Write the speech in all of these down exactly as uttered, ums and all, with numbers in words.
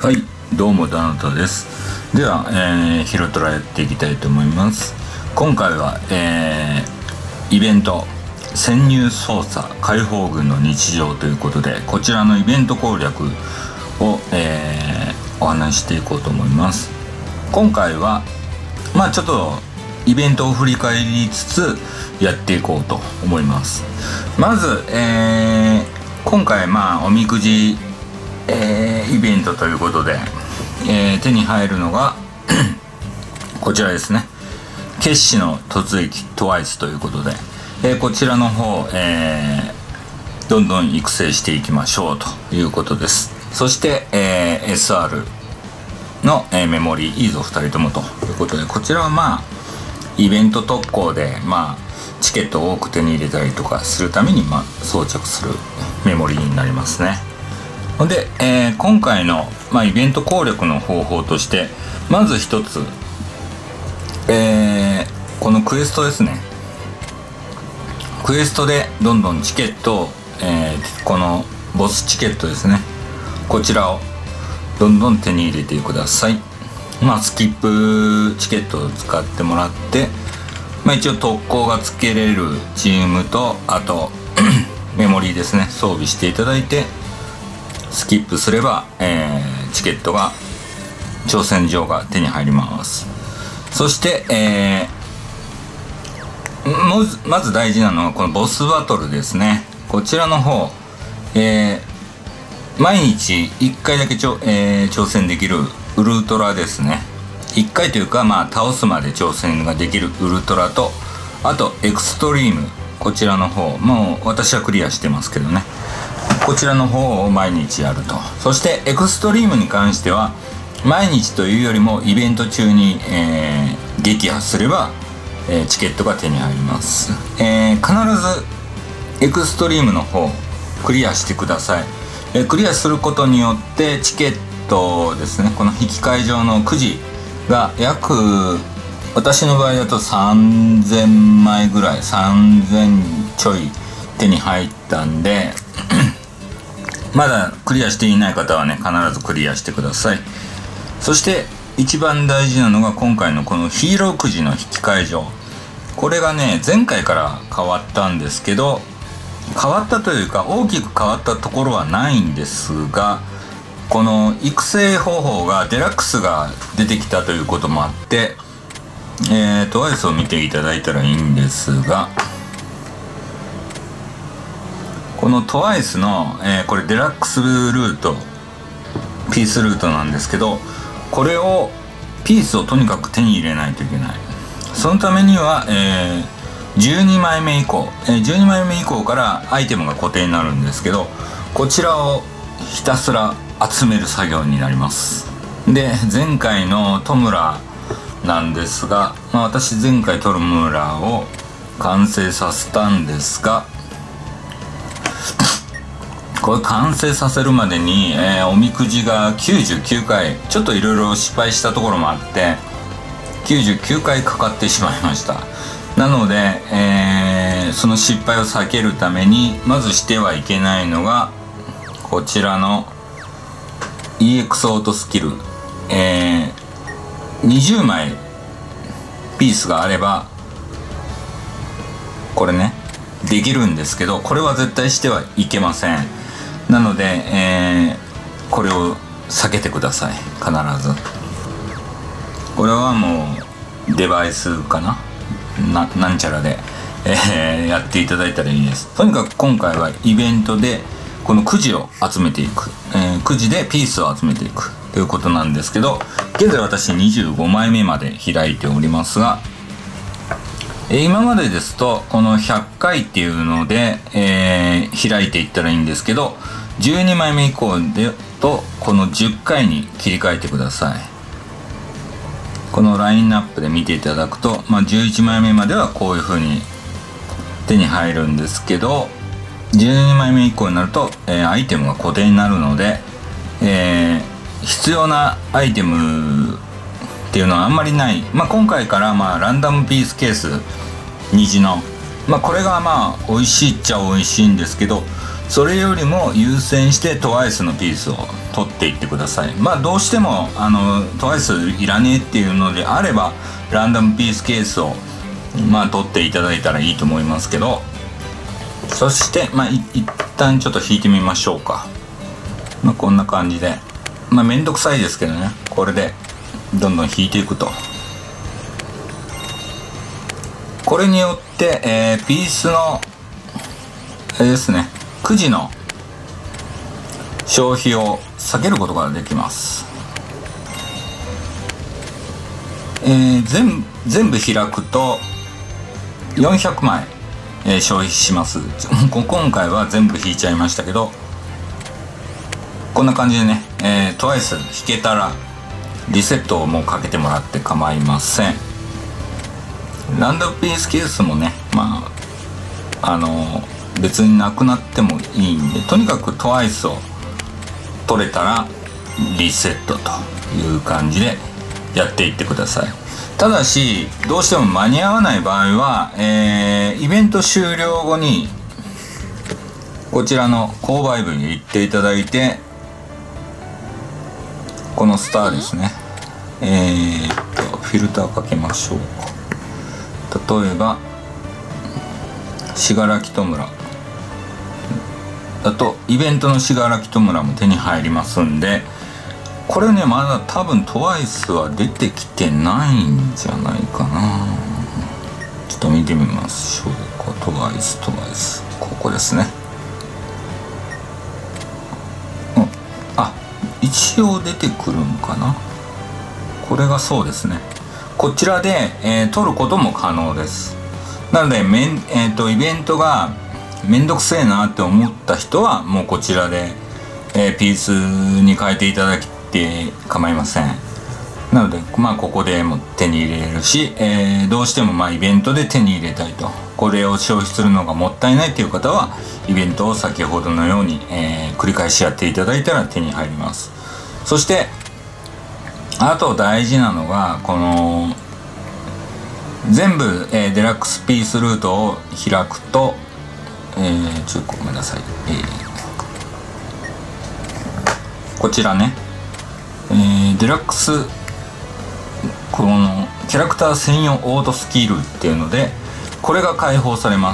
はい、どうもダナタです。では、えー、ヒロトラやっていきたいと思います。今回は、えー、イベント潜入捜査解放軍の日常ということで、こちらのイベント攻略を、えー、お話ししていこうと思います。今回はまあちょっとイベントを振り返りつつやっていこうと思います。まず、えー、今回まあおみくじえー、イベントということで、えー、手に入るのがこちらですね。決死の突撃トワイスということで、えー、こちらの方、えー、どんどん育成していきましょうということです。そして、えー、エスアール の、えー、メモリーいいぞふたりともということで、こちらはまあイベント特攻でまあチケットを多く手に入れたりとかするために、まあ、装着するメモリーになりますね。で、えー、今回の、まあ、イベント攻略の方法として、まず一つ、えー、このクエストですね。クエストでどんどんチケットを、えー、このボスチケットですね、こちらをどんどん手に入れてください。まあスキップチケットを使ってもらって、まあ、一応特攻がつけれるチームと、あとメモリーですね、装備していただいてスキップすれば、えー、チケットが挑戦状が手に入ります。そして、えー、まずまず大事なのはこのボスバトルですね。こちらの方、えー、毎日いっかいだけちょ、えー、挑戦できるウルトラですね。いっかいというか、まあ倒すまで挑戦ができるウルトラと、あとエクストリーム、こちらの方もう私はクリアしてますけどね、こちらの方を毎日やると。そしてエクストリームに関しては毎日というよりもイベント中に、えー、撃破すれば、えー、チケットが手に入ります。えー、必ずエクストリームの方クリアしてください。えー、クリアすることによってチケットですね、この引き換え上のくじが約、私の場合だとさんぜんまいぐらい、さんぜんちょい手に入ったんでまだクリアしていない方はね、必ずクリアしてください。そして一番大事なのが今回のこのヒーローくじの引き換え状。これがね、前回から変わったんですけど、変わったというか大きく変わったところはないんですが、この育成方法がデラックスが出てきたということもあって、えー、トワイスを見ていただいたらいいんですが、このトワイスの、えー、これデラックスルート、ピースルートなんですけど、これをピースをとにかく手に入れないといけない。そのためには、えー、じゅうにまいめ以降、えー、じゅうにまいめ以降からアイテムが固定になるんですけど、こちらをひたすら集める作業になります。で、前回のトムラなんですが、まあ、私前回トムラを完成させたんですが、これ完成させるまでに、えー、おみくじがきゅうじゅうきゅうかい、ちょっといろいろ失敗したところもあってきゅうじゅうきゅうかいかかってしまいました。なので、えー、その失敗を避けるためにまずしてはいけないのがこちらの イーエックス オートスキル、えー、にじゅうまいピースがあればこれねできるんですけど、これは絶対してはいけません。なので、えー、これを避けてください。必ずこれはもうデバイスかな な, なんちゃらで、えー、やっていただいたらいいです。とにかく今回はイベントでこのくじを集めていく、えー、くじでピースを集めていくということなんですけど、現在私にじゅうごまいめまで開いておりますが、今までですとこのひゃっかいっていうので、えー、開いていったらいいんですけど、じゅうにまいめ以降でとこのじゅっかいに切り替えてください。このラインナップで見ていただくと、まあ、じゅういちまいめまではこういう風に手に入るんですけど、じゅうにまいめ以降になると、えー、アイテムが固定になるので、えー、必要なアイテムっていうのはあんまりない。まあ、今回からまあランダムピースケース虹の、まあ、これがまあ美味しいっちゃ美味しいんですけど、 それよりも優先して トワイス のピースを取っていってください。まあどうしてもあの トワイス いらねえっていうのであればランダムピースケースをまあ取っていただいたらいいと思いますけど、そしてまあい一旦ちょっと引いてみましょうか。まあこんな感じで、まあめんどくさいですけどね、これでどんどん引いていくと、これによって、えー、ピースのあれですね、くじの消費を避けることができます。えー、全, 全部開くとよんひゃくまい、えー、消費します。今回は全部引いちゃいましたけど、こんな感じでね、えー、トワイス 引けたらリセットをもうかけてもらって構いません。ランダムピースケースもね、まああのー、別になくなってもいいんで、とにかく トワイス を取れたらリセットという感じでやっていってください。ただしどうしても間に合わない場合は、えー、イベント終了後にこちらの購買部に行っていただいて、このスターですね、えー、っとフィルターかけましょうか。例えば信楽戸村だとイベントの信楽戸村も手に入りますんで、これねまだ多分 トワイス は出てきてないんじゃないかな。ちょっと見てみましょうか。 トワイス トワイス ここですね。うん、あ、一応出てくるんかな。これがそうですね。こちらで、えー、取ることも可能です。なのでめん、えーと、イベントがめんどくせえなって思った人はもうこちらで、えー、ピースに変えていただきて構いません。なのでまあここでも手に入れれるし、えー、どうしてもまあイベントで手に入れたいと、これを消費するのがもったいないという方はイベントを先ほどのように、えー、繰り返しやっていただいたら手に入ります。そしてあと大事なのがこの全部、えー、デラックスピースルートを開くと、えー、ちょっとごめんなさい、えー、こちらね、えー、デラックスこのキャラクター専用オートスキルっていうのでこれが解放されます。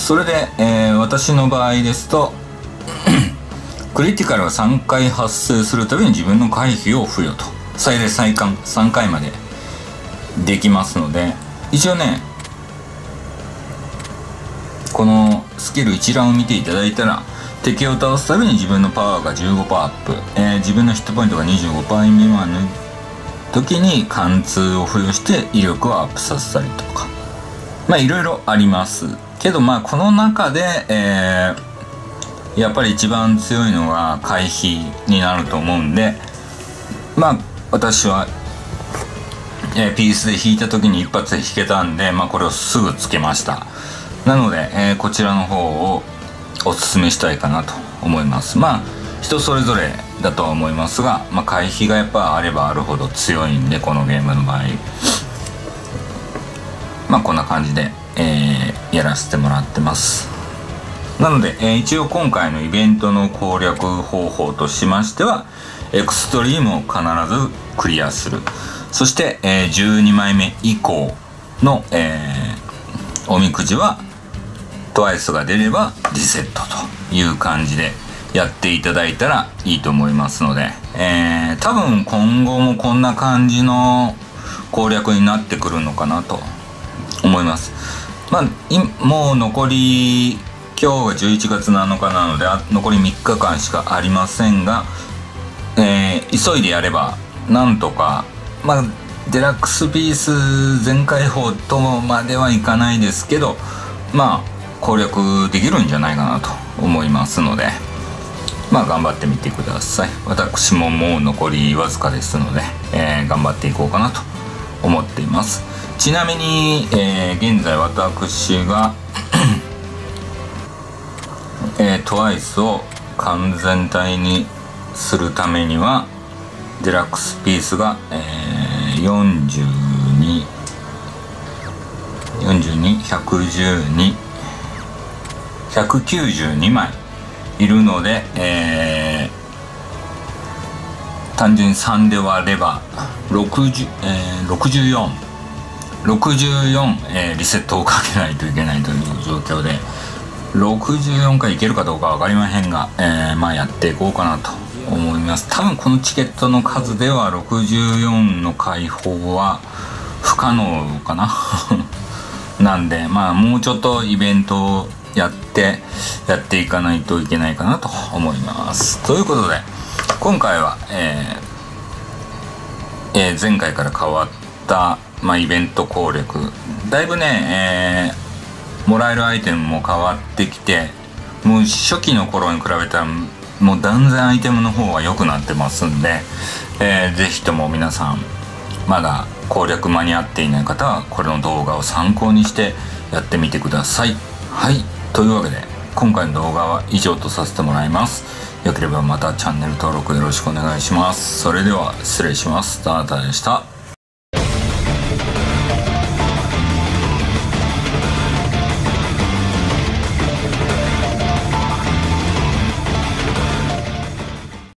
それで、えー、私の場合ですとクリティカルがさんかい発生するたびに自分の回避を付与と、最大最短さんかいまでできますので、一応ねこのスキル一覧を見ていただいたら、敵を倒すたびに自分のパワーが じゅうごパーセント アップ、えー、自分のヒットポイントが にじゅうごパーセント 未満の時に貫通を付与して威力をアップさせたりとか、まあいろいろありますけど、まあこの中で、えー、やっぱり一番強いのが回避になると思うんで、まあ私は、えー、ピースで引いた時に一発で引けたんで、まあこれをすぐつけました。なので、えー、こちらの方をおすすめしたいかなと思います。まあ人それぞれだとは思いますが、まあ、回避がやっぱあればあるほど強いんで、このゲームの場合まあこんな感じで、えー、やらせてもらってます。なので、えー、一応今回のイベントの攻略方法としましては、エクストリームを必ずクリアする、そして、えー、じゅうにまいめ以降の、えー、おみくじはトワイスが出ればリセットという感じでやっていただいたらいいと思いますので、えー、多分今後もこんな感じの攻略になってくるのかなと思います。まあもう残り今日がじゅういちがつなのかなので、残りみっかかんしかありませんが、えー、急いでやればなんとか、まあデラックスピース全開放とまではいかないですけど、まあ攻略できるんじゃないかなと思いますので、まあ頑張ってみてください。私ももう残りわずかですので、えー、頑張っていこうかなと思っています。ちなみに、えー、現在私がえー、トワイス を完全体にするためにはデラックスピースが、えー、よんじゅうに、よんじゅうに、ひゃくじゅうに、ひゃくきゅうじゅうにまい、 いるので、えー、単純にさんで割ればろくじゅう、えー、ろくじゅうよん、ろくじゅうよん、えー、リセットをかけないといけないという状況で、ろくじゅうよんかいいけるかどうか分かりませんが、えー、まあやっていこうかなと思います。多分このチケットの数ではろくじゅうよんの開放は不可能かななんで、まあもうちょっとイベントをやってやっていかないといけないかなと思います。ということで今回は、えーえー、前回から変わった、まあ、イベント攻略だいぶね、えー、もらえるアイテムも変わってきて、もう初期の頃に比べたらもう断然アイテムの方は良くなってますんで、えー、ぜひとも皆さんまだ攻略間に合っていない方はこれの動画を参考にしてやってみてください。はい、というわけで今回の動画は以上とさせてもらいます。よければまたチャンネル登録よろしくお願いします。それでは失礼します。どなたでした。